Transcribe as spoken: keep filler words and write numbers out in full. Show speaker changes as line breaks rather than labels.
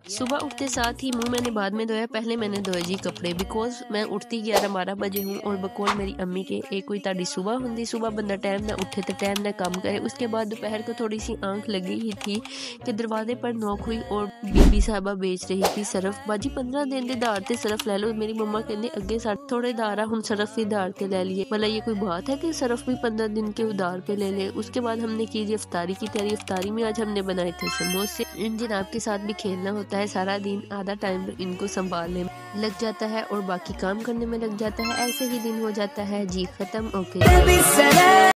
सुबह उठते साथ ही मुंह मैंने बाद में धोया, पहले मैंने धोए जी कपड़े, बिकॉज मैं उठती ग्यारह बारह बजे हूँ और बकौल मेरी अम्मी के एक कोई ताड़ी सुबह होंगी, सुबह बंदा टाइम ना उठे तो टाइम ना काम करे। उसके बाद दोपहर को थोड़ी सी आंख लगी ही थी कि दरवाजे पर नोक हुई और बीबी साहबा बेच रही थी सरफ। बाजी पंद्रह दिन के दार ते सरफ ले लो। मेरी मम्मा कहते अगे साठ थोड़े दार आ, हुण सरफ भी दार ते ले लिए। भला ये कोई बात है कि सरफ भी पंद्रह दिन के उधार पे ले ले। उसके बाद हमने की इफ्तारी की तैयारी। इफ्तारी में आज हमने बनाए थे समोसे। इन जनाब के साथ भी खेलना होता है सारा दिन, आधा टाइम इनको संभालने में लग जाता है और बाकी काम करने में लग जाता है। ऐसे ही दिन हो जाता है जी खत्म। ओके।